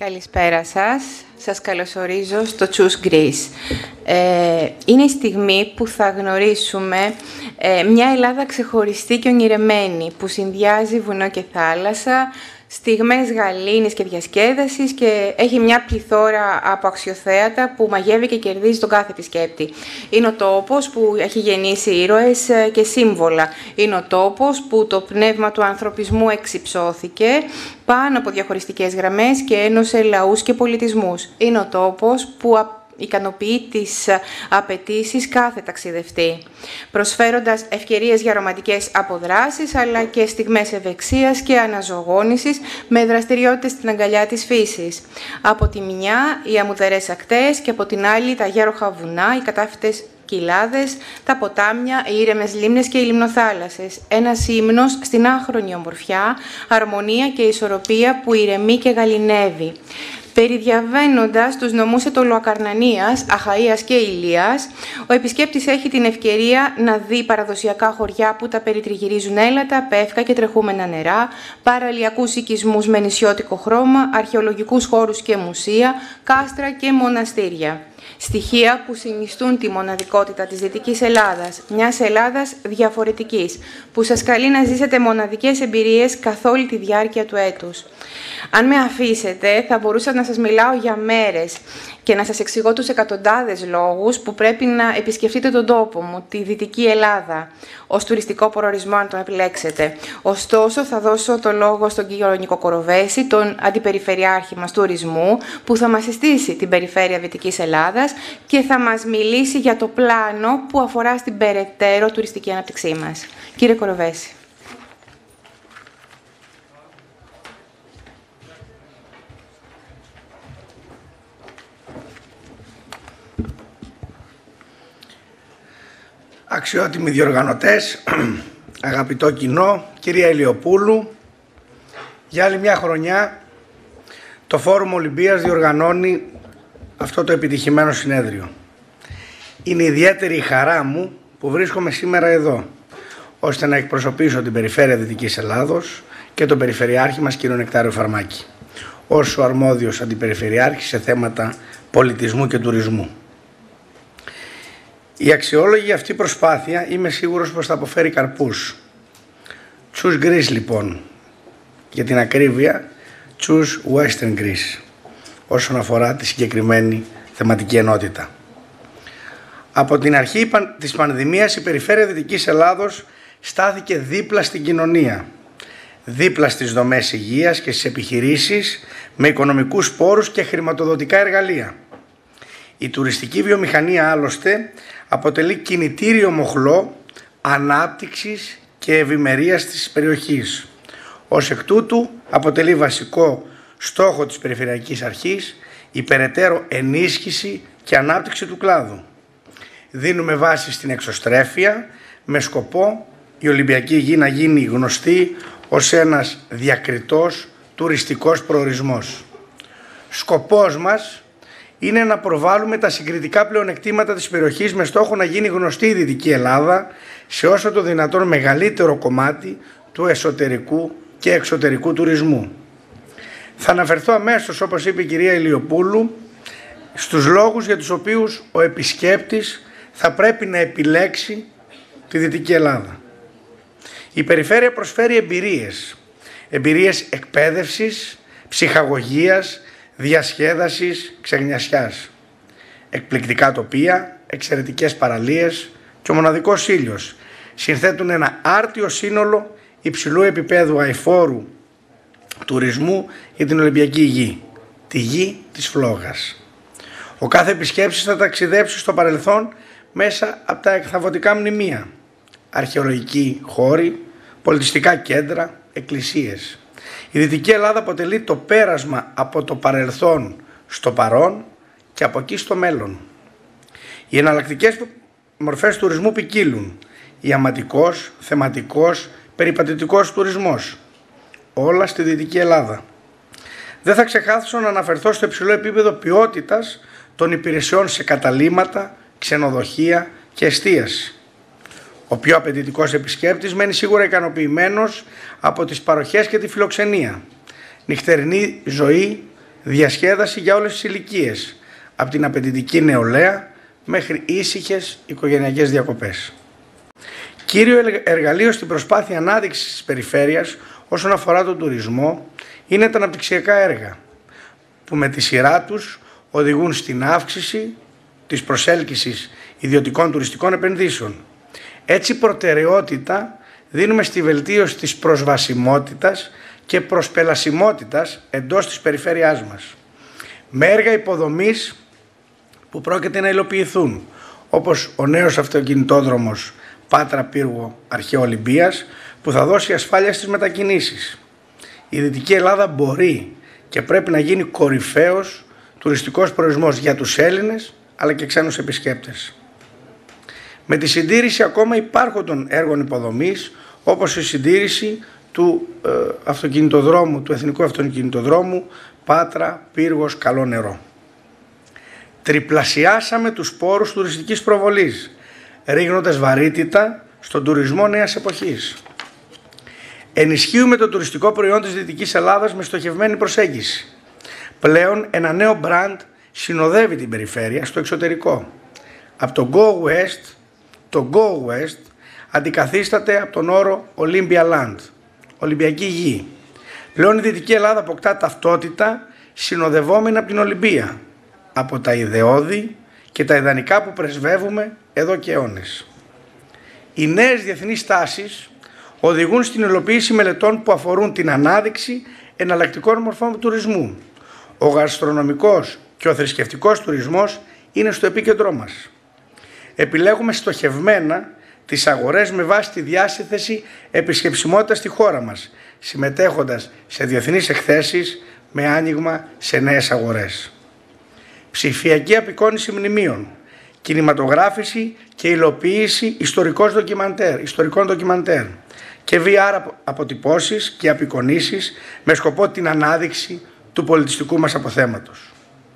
Καλησπέρα σας. Σας καλωσορίζω στο Chooce Greece. Είναι η στιγμή που θα γνωρίσουμε μια Ελλάδα ξεχωριστή και ονειρεμένη, που συνδυάζει βουνό και θάλασσα, στιγμές γαλήνης και διασκέδασης και έχει μια πληθώρα από αξιοθέατα που μαγεύει και κερδίζει τον κάθε επισκέπτη. Είναι ο τόπος που έχει γεννήσει ήρωες και σύμβολα. Είναι ο τόπος που το πνεύμα του ανθρωπισμού εξυψώθηκε πάνω από διαχωριστικές γραμμές και ένωσε λαούς και πολιτισμούς. Είναι ο τόπος που ικανοποιεί τις απαιτήσεις κάθε ταξιδευτή, προσφέροντας ευκαιρίες για ρομαντικές αποδράσεις, αλλά και στιγμές ευεξίας και αναζωογόνησης με δραστηριότητες στην αγκαλιά της φύσης. Από τη μια οι αμμουδερές ακτές και από την άλλη τα γέροχα βουνά, οι κατάφυτες κοιλάδες, τα ποτάμια, οι ήρεμες λίμνες και οι λιμνοθάλασσες. Ένας ύμνος στην άχρονη ομορφιά, αρμονία και ισορροπία που ηρεμεί και γαληνεύει. Περιδιαβαίνοντας τους νομούς Αιτωλοακαρνανίας, Αχαΐας και Ηλίας, ο επισκέπτης έχει την ευκαιρία να δει παραδοσιακά χωριά που τα περιτριγυρίζουν έλατα, πεύκα και τρεχούμενα νερά, παραλιακούς οικισμούς με νησιώτικο χρώμα, αρχαιολογικούς χώρους και μουσεία, κάστρα και μοναστήρια. Στοιχεία που συνιστούν τη μοναδικότητα της Δυτικής Ελλάδας, μιας Ελλάδας διαφορετικής, που σας καλεί να ζήσετε μοναδικές εμπειρίες καθ' όλη τη διάρκεια του έτους. Αν με αφήσετε, θα μπορούσα να σας μιλάω για μέρες και να σας εξηγώ τους εκατοντάδες λόγους που πρέπει να επισκεφτείτε τον τόπο μου, τη Δυτική Ελλάδα, ως τουριστικό προορισμό αν τον επιλέξετε. Ωστόσο, θα δώσω το λόγο στον κύριο Νίκο Κοροβέση, τον Αντιπεριφερειάρχη μας τουρισμού, που θα μας συστήσει την περιφέρεια Δυτικής Ελλάδας και θα μας μιλήσει για το πλάνο που αφορά στην περαιτέρω τουριστική ανάπτυξή μας. Κύριε Κοροβέση. Αξιότιμοι διοργανωτές, αγαπητό κοινό, κυρία Ηλιοπούλου, για άλλη μια χρονιά το Φόρουμ Ολυμπίας διοργανώνει αυτό το επιτυχημένο συνέδριο. Είναι ιδιαίτερη η χαρά μου που βρίσκομαι σήμερα εδώ, ώστε να εκπροσωπήσω την περιφέρεια Δυτικής Ελλάδος και τον Περιφερειάρχη μας, κύριο Νεκτάριο Φαρμάκη, ως ο αρμόδιος αντιπεριφερειάρχης σε θέματα πολιτισμού και τουρισμού. Η αξιόλογη αυτή προσπάθεια είμαι σίγουρος πως θα αποφέρει καρπούς. Chooce Greece λοιπόν, για την ακρίβεια Chooce Western Greece, όσον αφορά τη συγκεκριμένη θεματική ενότητα. Από την αρχή της πανδημίας η περιφέρεια Δυτικής Ελλάδος στάθηκε δίπλα στην κοινωνία, δίπλα στις δομές υγείας και στις επιχειρήσεις, με οικονομικούς πόρους και χρηματοδοτικά εργαλεία. Η τουριστική βιομηχανία άλλωστε αποτελεί κινητήριο μοχλό ανάπτυξης και ευημερίας της περιοχής. Ως εκ τούτου αποτελεί βασικό στόχο της Περιφερειακής Αρχής η περαιτέρω ενίσχυση και ανάπτυξη του κλάδου. Δίνουμε βάση στην εξωστρέφεια με σκοπό η Ολυμπιακή Γη να γίνει γνωστή ως ένας διακριτός τουριστικός προορισμός. Σκοπός μας είναι να προβάλλουμε τα συγκριτικά πλεονεκτήματα της περιοχής με στόχο να γίνει γνωστή η Δυτική Ελλάδα σε όσο το δυνατόν μεγαλύτερο κομμάτι του εσωτερικού και εξωτερικού τουρισμού. Θα αναφερθώ αμέσως, όπως είπε η κυρία Ηλιοπούλου, στους λόγους για τους οποίους ο επισκέπτης θα πρέπει να επιλέξει τη Δυτική Ελλάδα. Η περιφέρεια προσφέρει εμπειρίες εκπαίδευσης, ψυχαγωγίας, διασκέδασης, ξεγνιασιάς. Εκπληκτικά τοπία, εξαιρετικές παραλίες και ο μοναδικός ήλιος συνθέτουν ένα άρτιο σύνολο υψηλού επίπεδου αειφόρου τουρισμού για την Ολυμπιακή Γη, τη γη της φλόγας. Ο κάθε επισκέπτης θα ταξιδέψει στο παρελθόν μέσα από τα εκθαβωτικά μνημεία, αρχαιολογικοί χώροι, πολιτιστικά κέντρα, εκκλησίες. Η Δυτική Ελλάδα αποτελεί το πέρασμα από το παρελθόν στο παρόν και από εκεί στο μέλλον. Οι εναλλακτικές μορφές τουρισμού ποικίλουν. Ιαματικός, θεματικός, περιπατητικός τουρισμός. Όλα στη Δυτική Ελλάδα. Δεν θα ξεχάσω να αναφερθώ στο υψηλό επίπεδο ποιότητας των υπηρεσιών σε καταλύματα, ξενοδοχεία και εστίαση. Ο πιο απαιτητικός επισκέπτης μένει σίγουρα ικανοποιημένος από τις παροχές και τη φιλοξενία. Νυχτερινή ζωή διασκέδαση για όλες τις ηλικίες, από την απαιτητική νεολαία μέχρι ήσυχες οικογενειακές διακοπές. Κύριο εργαλείο στην προσπάθεια ανάδειξης της περιφέρειας όσον αφορά τον τουρισμό είναι τα αναπτυξιακά έργα, που με τη σειρά τους οδηγούν στην αύξηση της προσέλκυσης ιδιωτικών τουριστικών επενδύσεων. Έτσι, προτεραιότητα δίνουμε στη βελτίωση της προσβασιμότητας και προσπελασιμότητας εντός της περιφέρειάς μας, με έργα υποδομής που πρόκειται να υλοποιηθούν, όπως ο νέος αυτοκινητόδρομος Πάτρα Πύργο Αρχαίο Ολυμπίας, που θα δώσει ασφάλεια στις μετακινήσεις. Η Δυτική Ελλάδα μπορεί και πρέπει να γίνει κορυφαίος τουριστικός προορισμός για τους Έλληνες αλλά και ξένους επισκέπτες. Με τη συντήρηση ακόμα υπάρχοντων έργων υποδομής, όπως η συντήρηση του αυτοκινητοδρόμου, του Εθνικού Αυτοκινητοδρόμου Πάτρα Πύργος Καλό Νερό. Τριπλασιάσαμε τους πόρους τουριστικής προβολής, ρίχνοντας βαρύτητα στον τουρισμό νέας εποχής. Ενισχύουμε το τουριστικό προϊόν της Δυτικής Ελλάδας με στοχευμένη προσέγγιση. Πλέον ένα νέο brand συνοδεύει την περιφέρεια στο εξωτερικό. Από το Go West, το Go West αντικαθίσταται από τον όρο Olympia Land, Ολυμπιακή Γη. Πλέον η Δυτική Ελλάδα αποκτά ταυτότητα συνοδευόμενη από την Ολυμπία, από τα ιδεώδη και τα ιδανικά που πρεσβεύουμε εδώ και αιώνες. Οι νέες διεθνείς τάσεις οδηγούν στην υλοποίηση μελετών που αφορούν την ανάδειξη εναλλακτικών μορφών τουρισμού. Ο γαστρονομικός και ο θρησκευτικός τουρισμός είναι στο επίκεντρό μας. Επιλέγουμε στοχευμένα τις αγορές με βάση τη διάσυνθεση επισκεψιμότητας στη χώρα μας, συμμετέχοντας σε διεθνείς εκθέσεις με άνοιγμα σε νέες αγορές. Ψηφιακή απεικόνιση μνημείων, κινηματογράφηση και υλοποίηση ιστορικών ντοκιμαντέρ και VR αποτυπώσεις και απεικονίσεις με σκοπό την ανάδειξη του πολιτιστικού μας αποθέματος.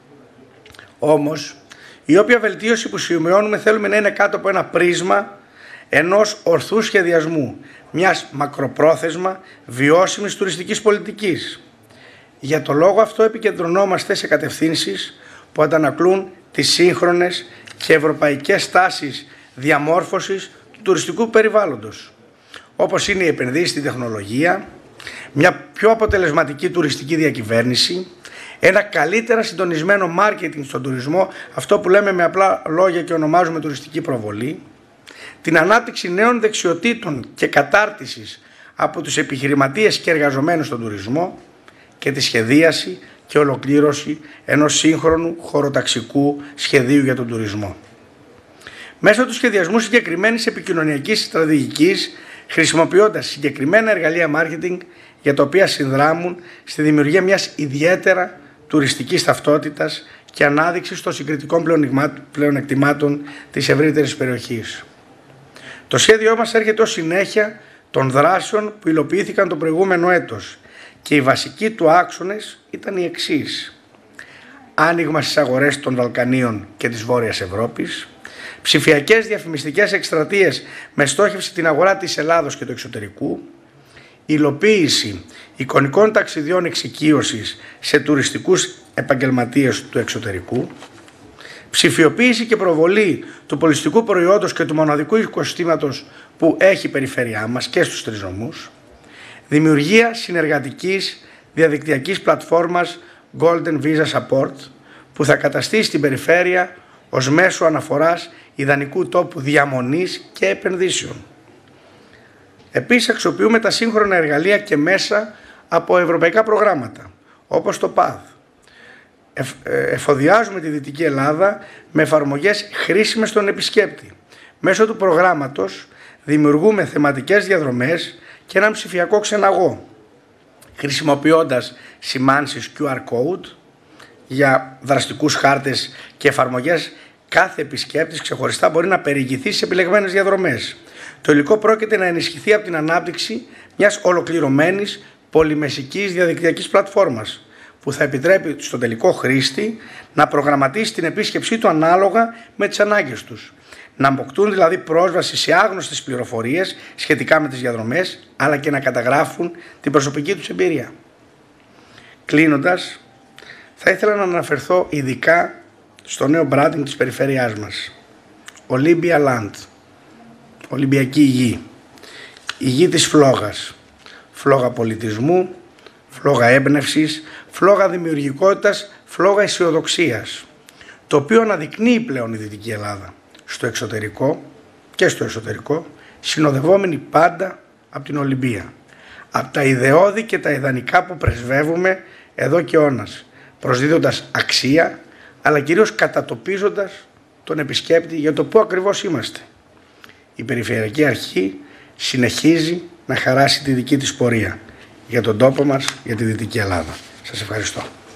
Όμως, η όποια βελτίωση που σημειώνουμε θέλουμε να είναι κάτω από ένα πρίσμα ενός ορθού σχεδιασμού, μιας μακροπρόθεσμα βιώσιμης τουριστικής πολιτικής. Για το λόγο αυτό επικεντρωνόμαστε σε κατευθύνσεις που αντανακλούν τις σύγχρονες και ευρωπαϊκές τάσεις διαμόρφωσης του τουριστικού περιβάλλοντος, όπως είναι οι επενδύσεις στην τεχνολογία, μια πιο αποτελεσματική τουριστική διακυβέρνηση, ένα καλύτερα συντονισμένο μάρκετινγκ στον τουρισμό, αυτό που λέμε με απλά λόγια και ονομάζουμε τουριστική προβολή, την ανάπτυξη νέων δεξιοτήτων και κατάρτισης από τους επιχειρηματίες και εργαζομένους στον τουρισμό και τη σχεδίαση και ολοκλήρωση ενός σύγχρονου χωροταξικού σχεδίου για τον τουρισμό. Μέσω του σχεδιασμού συγκεκριμένης επικοινωνιακής στρατηγικής, χρησιμοποιώντας συγκεκριμένα εργαλεία marketing για τα οποία συνδράμουν στη δημιουργία μιας ιδιαίτερα τουριστικής ταυτότητας και ανάδειξης των συγκριτικών πλεονεκτημάτων της ευρύτερης περιοχής. Το σχέδιό μας έρχεται ως συνέχεια των δράσεων που υλοποιήθηκαν το προηγούμενο έτος και οι βασικοί του άξονες ήταν οι εξής: άνοιγμα στις αγορές των Βαλκανίων και της Βόρειας Ευρώπης, ψηφιακές διαφημιστικές εκστρατείες με στόχευση την αγορά της Ελλάδος και του εξωτερικού, υλοποίηση εικονικών ταξιδιών εξοικείωσης σε τουριστικούς επαγγελματίες του εξωτερικού, ψηφιοποίηση και προβολή του πολιτιστικού προϊόντος και του μοναδικού οικοσυστήματος που έχει η περιφέρειά μας και στους τρεις νομούς, δημιουργία συνεργατικής διαδικτυακής πλατφόρμας Golden Visa Support που θα καταστήσει την περιφέρεια ως μέσο αναφοράς ιδανικού τόπου διαμονής και επενδύσεων. Επίσης αξιοποιούμε τα σύγχρονα εργαλεία και μέσα από ευρωπαϊκά προγράμματα όπως το PAD. Εφοδιάζουμε τη Δυτική Ελλάδα με εφαρμογές χρήσιμες στον επισκέπτη. Μέσω του προγράμματος δημιουργούμε θεματικές διαδρομές και έναν ψηφιακό ξεναγό, χρησιμοποιώντας σημάνσεις QR code για δραστικούς χάρτες και εφαρμογές. Κάθε επισκέπτης ξεχωριστά μπορεί να περιηγηθεί σε επιλεγμένες διαδρομές. Το υλικό πρόκειται να ενισχυθεί από την ανάπτυξη μιας ολοκληρωμένης πολυμεσικής διαδικτυακής πλατφόρμας που θα επιτρέπει στον τελικό χρήστη να προγραμματίσει την επίσκεψή του ανάλογα με τις ανάγκες τους. Να αποκτούν δηλαδή πρόσβαση σε άγνωστες πληροφορίες σχετικά με τις διαδρομές, αλλά και να καταγράφουν την προσωπική τους εμπειρία. Κλείνοντας, Θα ήθελα να αναφερθώ ειδικά στο νέο branding της περιφέρειάς μας. Olympia Land, Ολυμπιακή γη, η γη της φλόγας, φλόγα πολιτισμού, φλόγα έμπνευσης, φλόγα δημιουργικότητας, φλόγα αισιοδοξίας, το οποίο αναδεικνύει πλέον η Δυτική Ελλάδα, στο εξωτερικό και στο εσωτερικό, συνοδευόμενη πάντα από την Ολυμπία, από τα ιδεώδη και τα ιδανικά που πρεσβεύουμε εδώ και αιώνας, προσδίδοντας αξία, αλλά κυρίως κατατοπίζοντας τον επισκέπτη για το πού ακριβώς είμαστε. Η Περιφερειακή Αρχή συνεχίζει να χαράσει τη δική της πορεία για τον τόπο μας, για τη Δυτική Ελλάδα. Σας ευχαριστώ.